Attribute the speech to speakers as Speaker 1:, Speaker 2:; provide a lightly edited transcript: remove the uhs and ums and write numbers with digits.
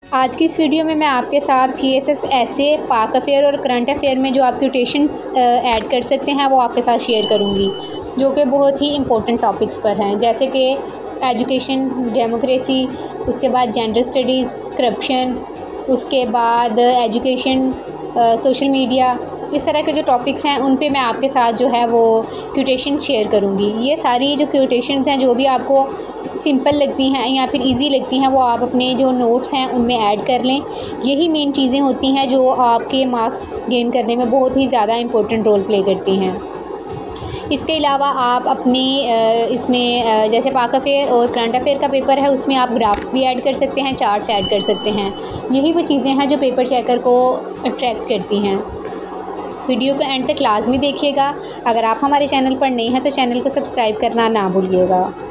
Speaker 1: आज की इस वीडियो में मैं आपके साथ CSS ऐसे पाक अफेयर और करंट अफेयर में जो आप क्वोटेशंस ऐड कर सकते हैं वो आपके साथ शेयर करूंगी, जो कि बहुत ही इम्पोर्टेंट टॉपिक्स पर हैं, जैसे कि एजुकेशन, डेमोक्रेसी, उसके बाद जेंडर स्टडीज़, करप्शन, उसके बाद एजुकेशन, सोशल मीडिया। इस तरह के जो टॉपिक्स हैं उन पे मैं आपके साथ जो है वो क्वोटेशन शेयर करूँगी। ये सारी जो क्वोटेशन हैं जो भी आपको सिंपल लगती हैं या फिर इजी लगती हैं वो आप अपने जो नोट्स हैं उनमें ऐड कर लें। यही मेन चीज़ें होती हैं जो आपके मार्क्स गेन करने में बहुत ही ज़्यादा इम्पोर्टेंट रोल प्ले करती हैं। इसके अलावा आप अपने इसमें जैसे पाक अफेयर और करंट अफेयर का पेपर है उसमें आप ग्राफ्स भी ऐड कर सकते हैं, चार्ट्स ऐड कर सकते हैं। यही वो चीज़ें हैं जो पेपर चेकर को अट्रैक्ट करती हैं। वीडियो को एंड तक लाजमी देखिएगा। अगर आप हमारे चैनल पर नए हैं तो चैनल को सब्सक्राइब करना ना भूलिएगा।